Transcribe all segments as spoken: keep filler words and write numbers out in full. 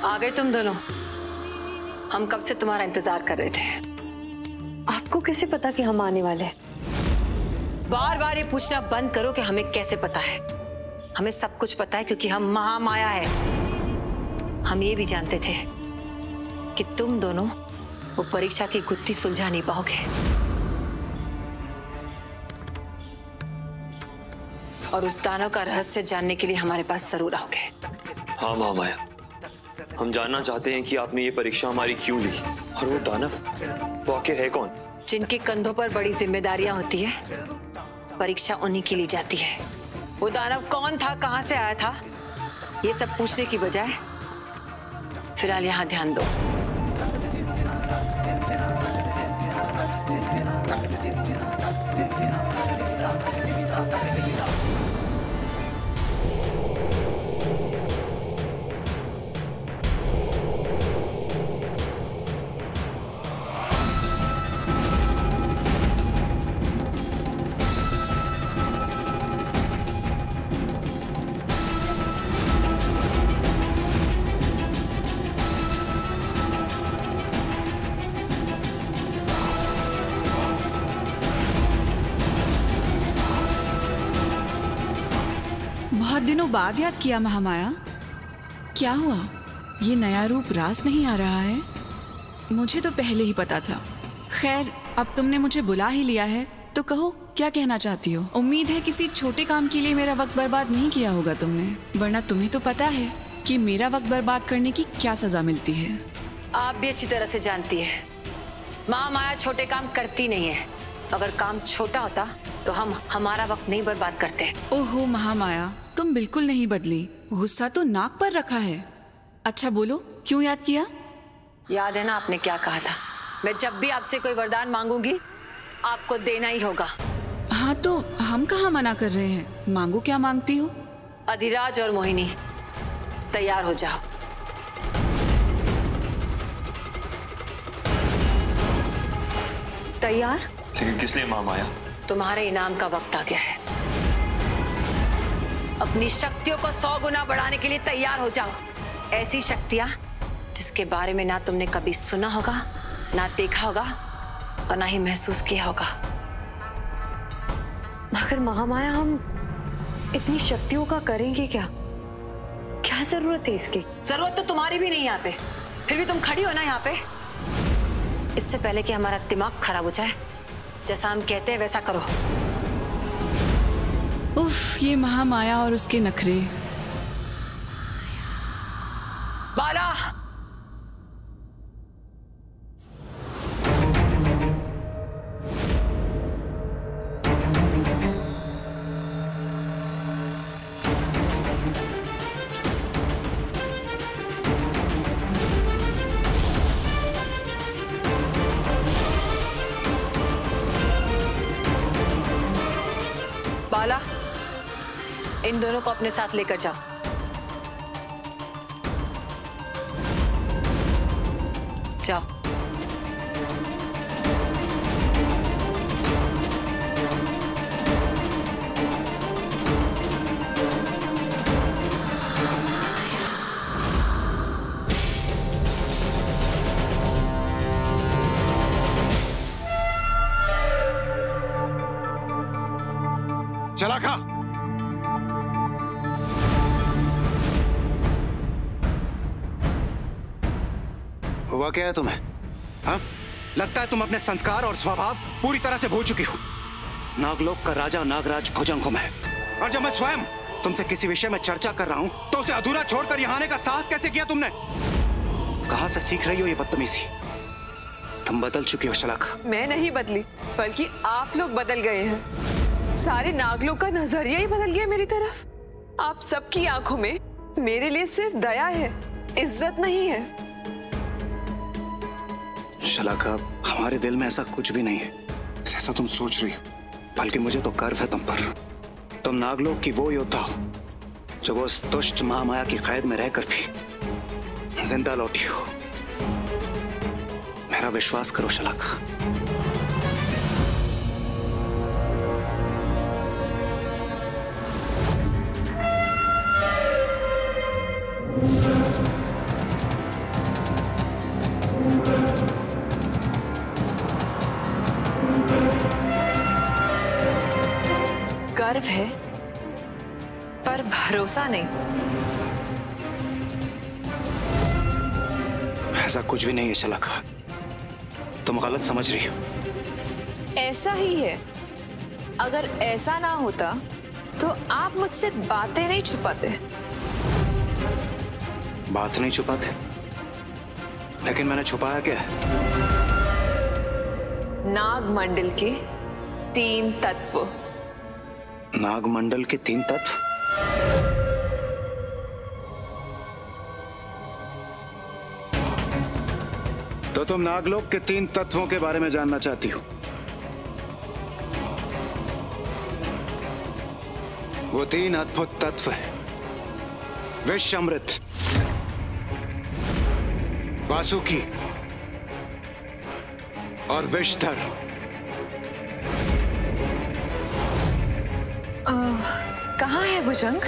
आ गए तुम दोनों। हम कब से तुम्हारा इंतजार कर रहे थे। आपको कैसे पता कि हम आने वाले हैं? बार बार ये पूछना बंद करो कि हमें कैसे पता है। हमें सब कुछ पता है क्योंकि हम महामाया है। हम ये भी जानते थे कि तुम दोनों वो परीक्षा की गुत्थी सुलझा नहीं पाओगे और उस दानव का रहस्य जानने के लिए हमारे पास जरूर आओगे। हाँ महामाया, हम जानना चाहते हैं कि आपने ये परीक्षा हमारी क्यों ली और वो दानव वो आखिर है कौन? जिनके कंधों पर बड़ी जिम्मेदारियां होती है, परीक्षा उन्हीं की ली जाती है। वो दानव कौन था, कहां से आया था, ये सब पूछने की बजाय फिलहाल यहां ध्यान दो। बहुत दिनों बाद याद किया महामाया। क्या हुआ, ये नया रूप रास नहीं आ रहा है? मुझे तो पहले ही पता था। खैर, अब तुमने मुझे बुला ही लिया है तो कहो, क्या कहना चाहती हो? उम्मीद है किसी छोटे काम के लिए मेरा वक्त बर्बाद नहीं किया होगा तुमने, वरना तुम्हें तो पता है कि मेरा वक्त बर्बाद करने की क्या सजा मिलती है। आप भी अच्छी तरह से जानती है महामाया छोटे काम करती नहीं है। अगर काम छोटा होता तो हम हमारा वक्त नहीं बर्बाद करते। ओहो महामाया, तुम बिल्कुल नहीं बदली, गुस्सा तो नाक पर रखा है। अच्छा बोलो, क्यों याद किया? याद है ना आपने क्या कहा था, मैं जब भी आपसे कोई वरदान मांगूंगी आपको देना ही होगा। हाँ तो हम कहाँ मना कर रहे हैं, मांगो क्या मांगती हो? अधिराज और मोहिनी तैयार हो जाओ। तैयार? लेकिन किस लिए महामाया? तुम्हारे इनाम का वक्त आ गया है। अपनी शक्तियों को सौ गुना बढ़ाने के लिए तैयार हो जाओ। ऐसी शक्तियां जिसके बारे में ना तुमने कभी सुना होगा, ना देखा होगा और ना ही महसूस किया होगा। मगर महामाया, हम इतनी शक्तियों का करेंगे क्या? क्या जरूरत है इसकी? जरूरत तो तुम्हारी भी नहीं यहाँ पे, फिर भी तुम खड़ी हो ना यहाँ पे। इससे पहले कि हमारा दिमाग खराब हो जाए, जैसा हम कहते हैं वैसा करो। उफ, ये महामाया और उसके नखरे। बाला, बाला, इन दोनों को अपने साथ लेकर जाओ। जाओ। चला खा। हुआ क्या है तुम्हें? हाँ? लगता है तुम अपने संस्कार और स्वभाव पूरी तरह से भूल चुकी हो। नागलोक का राजा नागराज भुजंग हूं मैं, और जब मैं स्वयं तुमसे किसी विषय में चर्चा कर रहा हूं तो उसे अधूरा छोड़कर यहाँ आने का साहस कैसे किया तुमने? कहां से सीख रही हो ये बदतमीजी? तुम बदल चुकी हो शलाका। मैं नहीं बदली, बल्कि आप लोग बदल गए हैं। सारे नागलोक का नजरिया ही बदल गया मेरी तरफ। आप सबकी आंखों में मेरे लिए सिर्फ दया है, इज्जत नहीं है। शलाका, हमारे दिल में ऐसा कुछ भी नहीं है जैसा तुम सोच रही हो, बल्कि मुझे तो गर्व है तुम पर। तुम नागलोक की वो योद्धा हो जो वो उस दुष्ट महामाया की कैद में रहकर भी जिंदा लौटी हो। मेरा विश्वास करो शलाका। गर्व है पर भरोसा नहीं। ऐसा कुछ भी नहीं है शलाका, तुम गलत समझ रही हो। ऐसा ही है। अगर ऐसा ना होता तो आप मुझसे बातें नहीं छुपाते। बात नहीं छुपाते, लेकिन मैंने छुपाया क्या है? नागमंडल के तीन तत्व। नागमंडल के तीन तत्व? तो तुम नागलोक के तीन तत्वों के बारे में जानना चाहती हो? वो तीन अद्भुत तत्व है, विष अमृत, वासुकी और विषधर। कहाँ है भुजंग?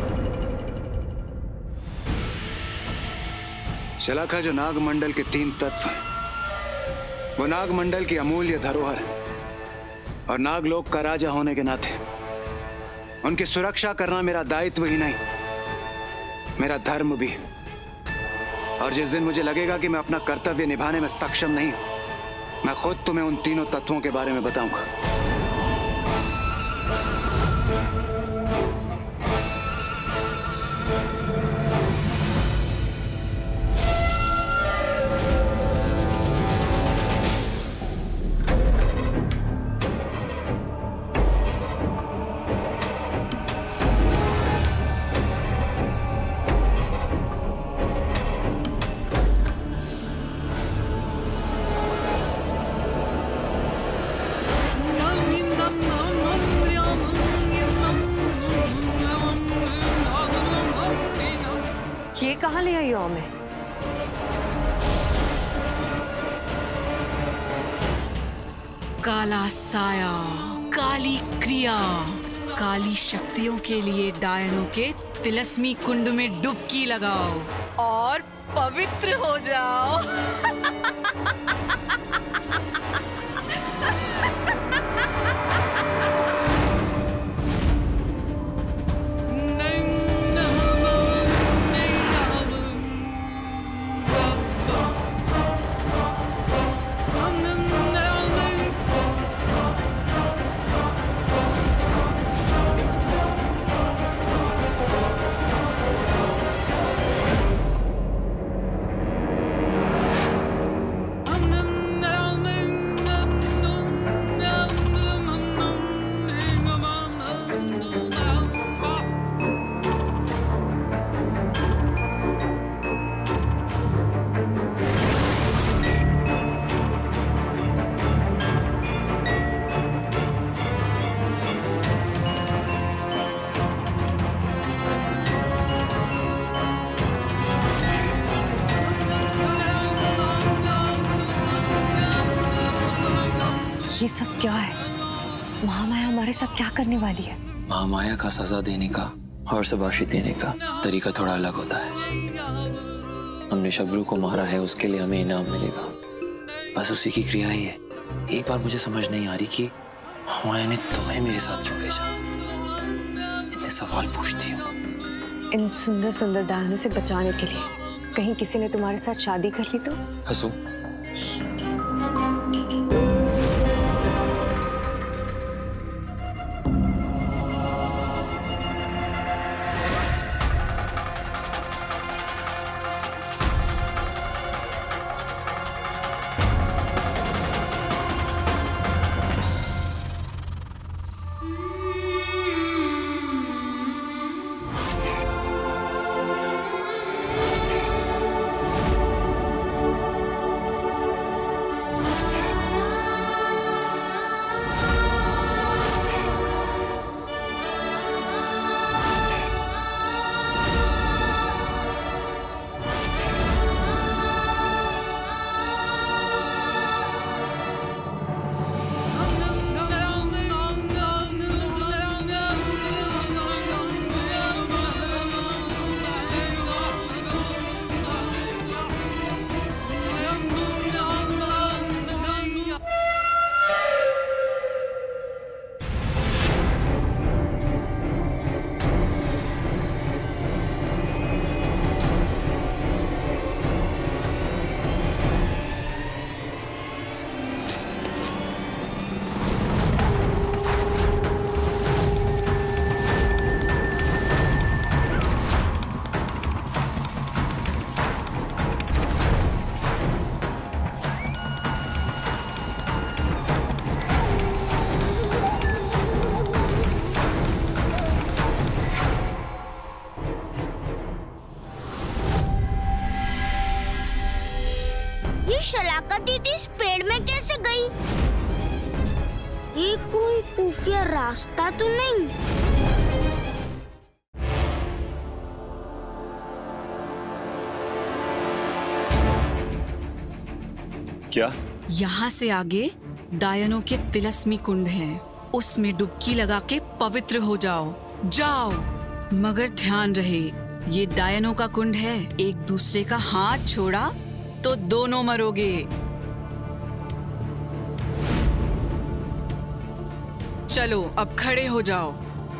शलाका, जो नागमंडल के तीन तत्व हैं, वो नागमंडल की अमूल्य धरोहर है और नागलोक का राजा होने के नाते उनकी सुरक्षा करना मेरा दायित्व ही नहीं, मेरा धर्म भी। और जिस दिन मुझे लगेगा कि मैं अपना कर्तव्य निभाने में सक्षम नहीं हूं, मैं खुद तुम्हें उन तीनों तत्वों के बारे में बताऊंगा। ये कहाँ ले आई हो हमें? काला साया, काली क्रिया, काली शक्तियों के लिए डायनों के तिलस्मी कुंड में डुबकी लगाओ और पवित्र हो जाओ। ये सब क्या है? महामाया हमारे साथ क्या करने वाली है? महामाया का सजा देने का और शाबाशी देने का तरीका थोड़ा अलग होता है। हमने शब्रू को मारा है, उसके लिए हमें इनाम मिलेगा, बस उसी की क्रिया ही है। एक बार मुझे समझ नहीं आ रही कि महामाया ने तुम्हें मेरे साथ क्यों भेजा। इतने सवाल पूछती हो। इन सुंदर सुंदर डायनों से बचाने के लिए। कहीं किसी ने तुम्हारे साथ शादी कर ली तो? हंसू, शलाका दीदी इस पेड़ में कैसे गई? ये कोई खुफिया रास्ता तो नहीं? क्या? यहाँ से आगे डायनों के तिलस्मी कुंड हैं। उसमें डुबकी लगा के पवित्र हो जाओ। जाओ, मगर ध्यान रहे ये डायनों का कुंड है। एक दूसरे का हाथ छोड़ा तो दोनों मरोगे। चलो अब खड़े हो जाओ।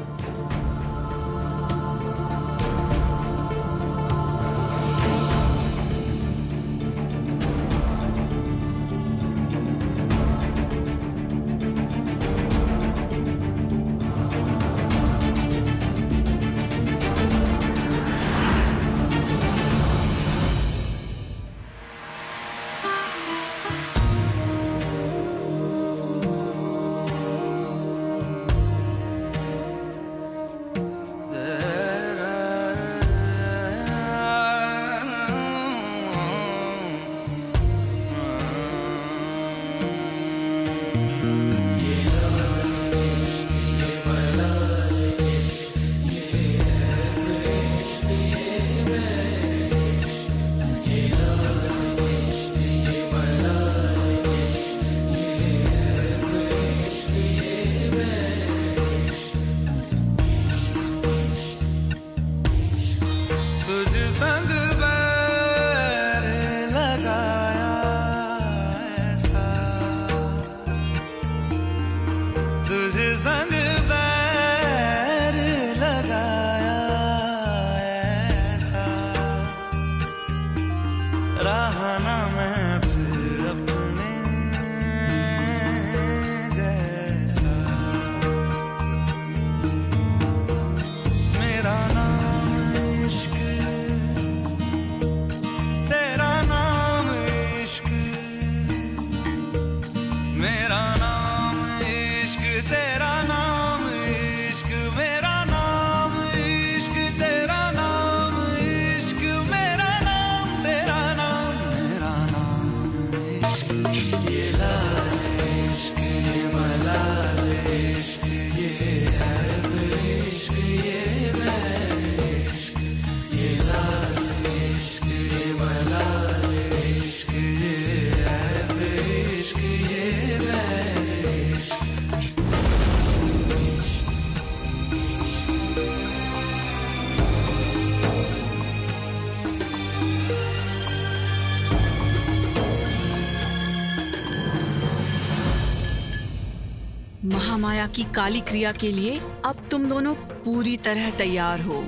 महामाया की काली क्रिया के लिए अब तुम दोनों पूरी तरह तैयार हो।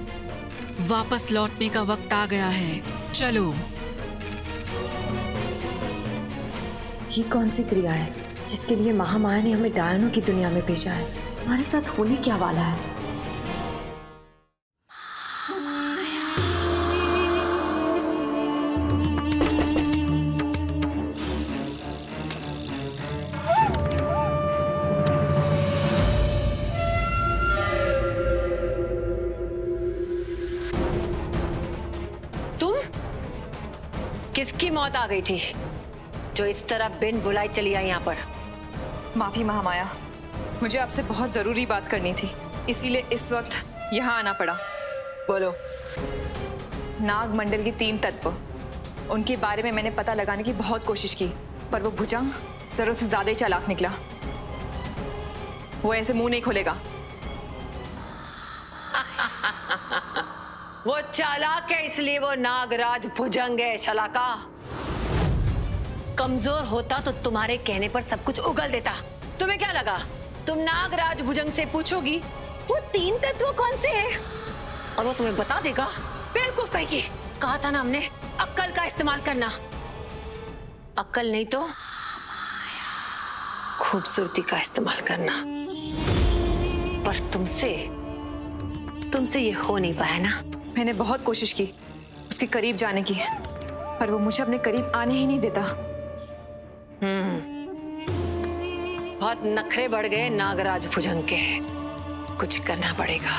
वापस लौटने का वक्त आ गया है। चलो। ये कौन सी क्रिया है जिसके लिए महामाया ने हमें डायनों की दुनिया में भेजा है? हमारे साथ होने क्या वाला है? किसकी मौत आ गई थी जो इस तरह बिन बुलाई चली आई यहाँ पर? माफी महामाया, मुझे आपसे बहुत जरूरी बात करनी थी, इसीलिए इस वक्त यहाँ आना पड़ा। बोलो। नाग मंडल के तीन तत्व, उनके बारे में मैंने पता लगाने की बहुत कोशिश की, पर वो भुजंग जरूरत से ज्यादा ही चालाक निकला। वो ऐसे मुंह नहीं खोलेगा। वो चालाक है इसलिए वो नागराज भुजंग है। शलाका कमजोर होता तो तुम्हारे कहने पर सब कुछ उगल देता। तुम्हें क्या लगा तुम नागराज भुजंग से पूछोगी वो तीन तत्व कौन से हैं और वो तुम्हें बता देगा? बेवकूफ कहेगी। कहा था ना हमने अक्ल का इस्तेमाल करना। अक्ल नहीं तो खूबसूरती का इस्तेमाल करना। पर तुमसे तुमसे ये हो नहीं पाया ना। मैंने बहुत कोशिश की उसके करीब जाने की, पर वो मुझे अपने करीब आने ही नहीं देता। हम्म, बहुत नखरे बढ़ गए नागराज भुजंग के। कुछ करना पड़ेगा।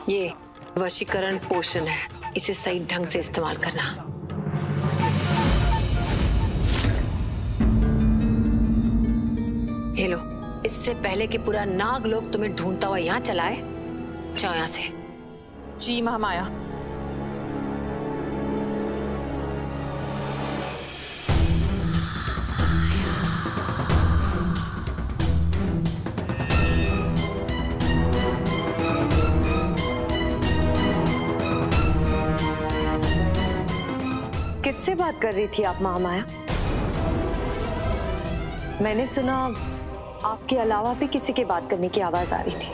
ये वशीकरण पोषण है, इसे सही ढंग से इस्तेमाल करना। ये लो, इससे पहले कि पूरा नाग लोग तुम्हें ढूंढता हुआ यहाँ चलाए, जाओ यहाँ से। जी महामाया। किससे बात कर रही थी आप महामाया? मैंने सुना आपके अलावा भी किसी के बात करने की आवाज आ रही थी।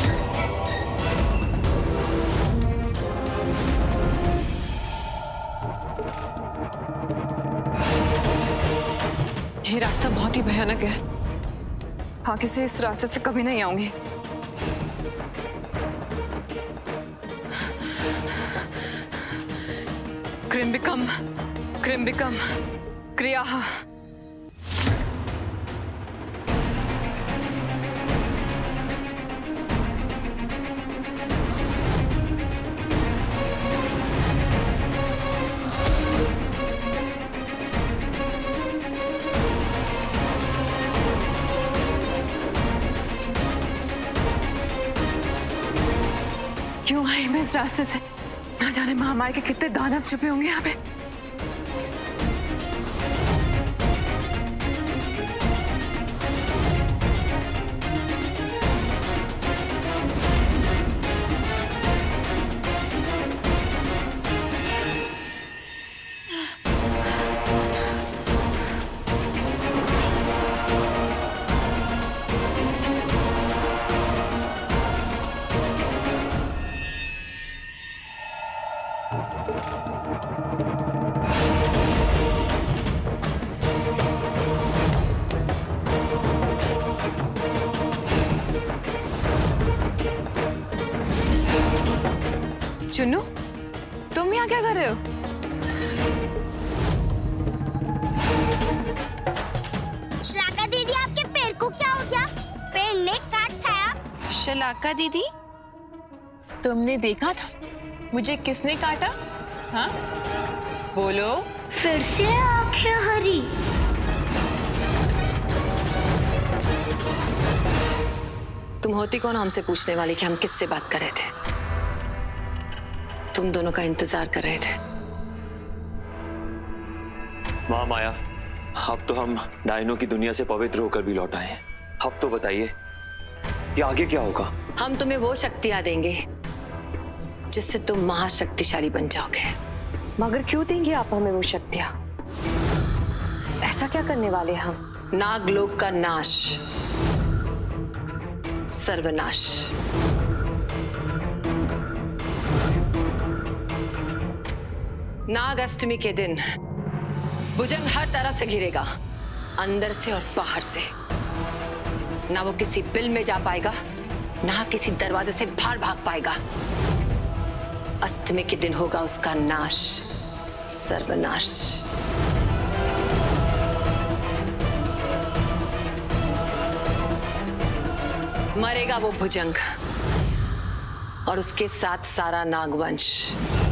ये रास्ता बहुत ही भयानक है, आगे से इस रास्ते से कभी नहीं आऊंगी। क्रिम्बिकम क्रिम्बिकम क्रियाः। क्यों आई मैं इस रास्ते से? ना जाने महामाया के कितने दानव छुपे होंगे यहाँ पे। चुन्नू, तुम यहाँ क्या कर रहे हो? शलाका दीदी, आपके पैर को क्या हो गया? पैर ने काट खाया? शलाका दीदी, तुमने देखा था मुझे किसने काटा? हाँ बोलो। फिर से आंखें हरी। तुम होती कौन हमसे पूछने वाली कि हम किससे बात कर रहे थे? तुम दोनों का इंतजार कर रहे थे। महामाया, अब तो हम डायनों की दुनिया से पवित्र होकर भी लौट आए हैं। अब तो बताइए कि आगे क्या होगा? हम तुम्हें वो शक्तियां देंगे जिससे तुम महाशक्तिशाली बन जाओगे। मगर क्यों देंगे आप हमें वो शक्तियां? ऐसा क्या करने वाले हम? नागलोक का नाश, सर्वनाश। नाग अष्टमी के दिन भुजंग हर तरह से घिरेगा, अंदर से और बाहर से। ना वो किसी बिल में जा पाएगा, ना किसी दरवाजे से बाहर भाग पाएगा। अष्टमी के दिन होगा उसका नाश, सर्वनाश। मरेगा वो भुजंग और उसके साथ सारा नागवंश।